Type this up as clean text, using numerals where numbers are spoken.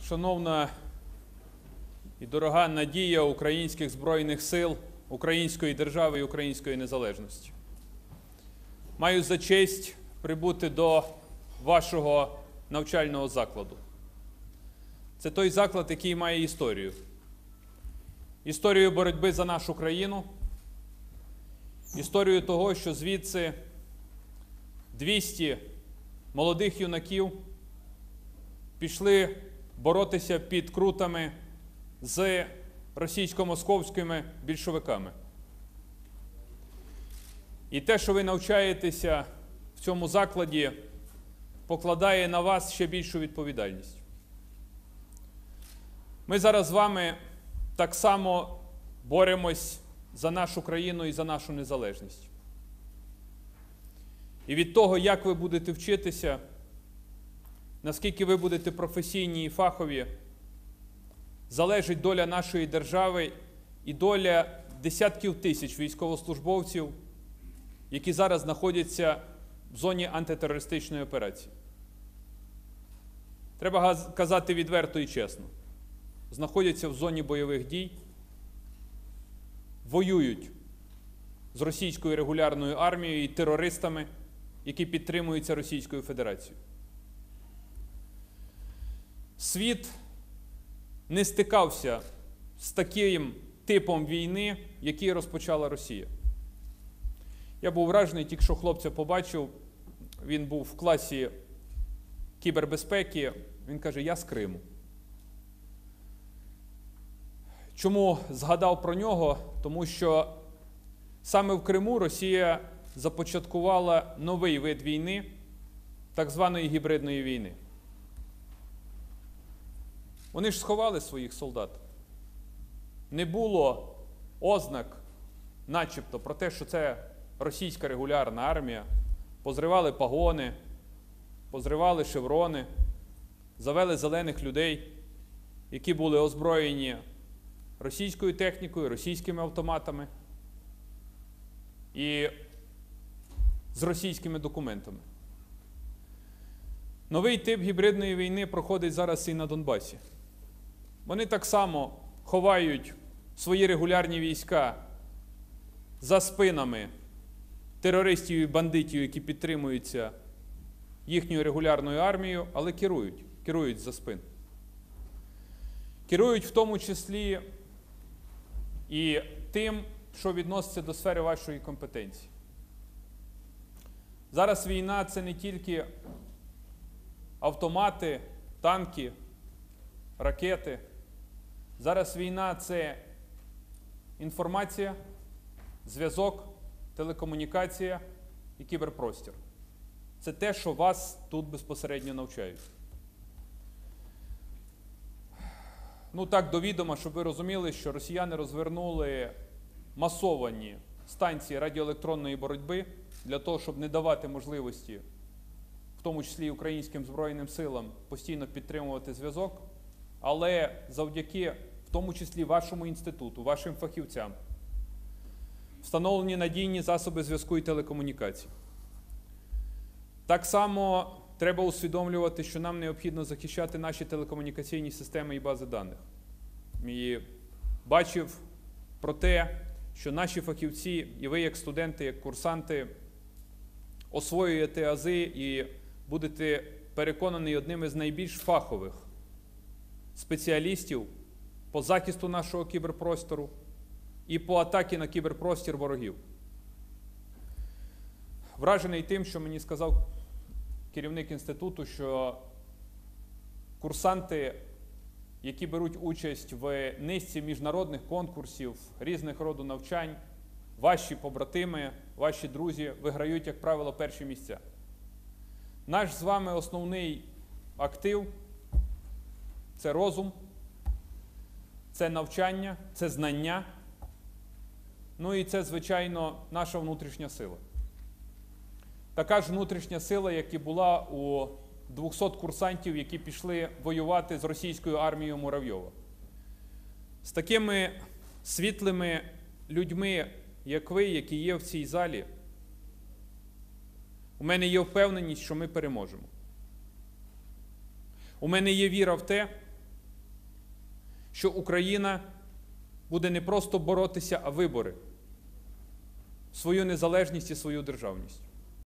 Шановна і дорога надія українських Збройних сил, української держави і української незалежності. Маю за честь прибути до вашого навчального закладу. Це той заклад, який має історію. Історію боротьби за нашу країну, історію того, що звідси 200 молодих юнаків пішли боротися під крутами з російсько-московськими більшовиками. І те, що ви навчаєтеся в цьому закладі, покладає на вас ще більшу відповідальність. Ми зараз з вами так само боремось за нашу країну і за нашу незалежність. І від того, як ви будете вчитися, наскільки ви будете професійні і фахові, залежить доля нашої держави і доля десятків тисяч військовослужбовців, які зараз знаходяться в зоні антитерористичної операції. Треба казати відверто і чесно. Знаходяться в зоні бойових дій, воюють з російською регулярною армією і терористами, які підтримуються Російською Федерацією. Світ не стикався з таким типом війни, який розпочала Росія. Я був вражений, тільки що хлопця побачив, він був в класі кібербезпеки, він каже, я з Криму. Чому згадав про нього? Тому що саме в Криму Росія започаткувала новий вид війни, так званої гібридної війни. Вони ж сховали своїх солдат. Не було ознак, начебто, про те, що це російська регулярна армія. Позривали погони, позривали шеврони, завели зелених людей, які були озброєні російською технікою, російськими автоматами і з російськими документами. Новий тип гібридної війни проходить зараз і на Донбасі. Вони так само ховають свої регулярні війська за спинами терористів і бандитів, які підтримуються їхньою регулярною армією, але керують за спин. Керують в тому числі і тим, що відноситься до сфери вашої компетенції. Зараз війна – це не тільки автомати, танки, ракети. Зараз війна – це інформація, зв'язок, телекомунікація і кіберпростір. Це те, що вас тут безпосередньо навчають. Ну так, до відома, щоб ви розуміли, що росіяни розвернули масовані станції радіоелектронної боротьби для того, щоб не давати можливості, в тому числі українським Збройним силам, постійно підтримувати зв'язок, але завдяки, в тому числі вашому інституту, вашим фахівцям, встановлені надійні засоби зв'язку і телекомунікацій. Так само треба усвідомлювати, що нам необхідно захищати наші телекомунікаційні системи і бази даних. І бачив про те, що наші фахівці, і ви як студенти, як курсанти, освоюєте ази і будете переконані одним із найбільш фахових спеціалістів по захисту нашого кіберпростору і по атаці на кіберпростір ворогів. Вражений тим, що мені сказав керівник інституту, що курсанти, які беруть участь в низці міжнародних конкурсів, різних роду навчань, ваші побратими, ваші друзі виграють, як правило, перші місця. Наш з вами основний актив – це розум, це навчання, це знання, ну і це, звичайно, наша внутрішня сила. Така ж внутрішня сила, як і була у 200 курсантів, які пішли воювати з російською армією Муравйова. З такими світлими людьми, як ви, які є в цій залі, у мене є впевненість, що ми переможемо. У мене є віра в те, що Україна буде не просто боротися, а вибори свою незалежність і свою державність.